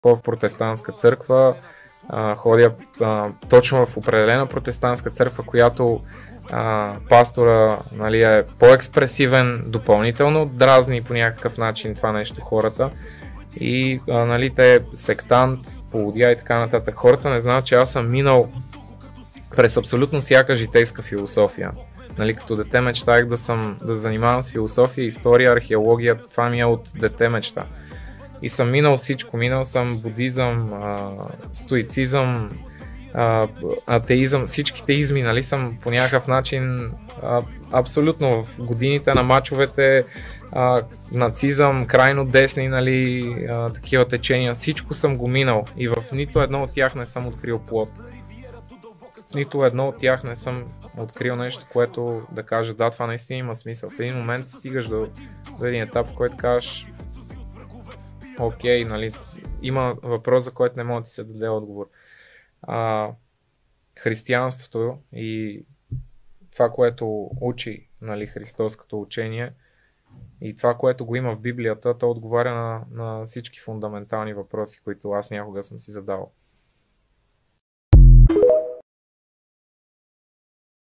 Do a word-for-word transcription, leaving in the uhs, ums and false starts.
в протестантска църква, а, ходя а, точно в определена протестантска църква, която а, пастора, нали, е по-експресивен, допълнително дразни по някакъв начин това нещо хората. И а, нали, те сектант, полудия и така нататък. Хората не знаят, че аз съм минал през абсолютно всяка житейска философия. Нали, като дете мечтах да съм да занимавам с философия, история, археология, това ми е от дете мечта. И съм минал всичко, минал съм будизъм, а, стоицизъм, а, атеизъм, всичките изми, нали, съм по някакъв начин а, абсолютно в годините на мачовете, а, нацизъм, крайно десни, нали, а, такива течения, всичко съм го минал и в нито едно от тях не съм открил плод. В нито едно от тях не съм открил нещо, което да каже, да, това наистина има смисъл. В един момент стигаш до, до един етап, в който кажеш, окей, нали, има въпрос, за който не може да ти се даде отговор. А, християнството и това, което учи, нали, христовското учение и това, което го има в Библията, то отговаря на, на всички фундаментални въпроси, които аз някога съм си задал.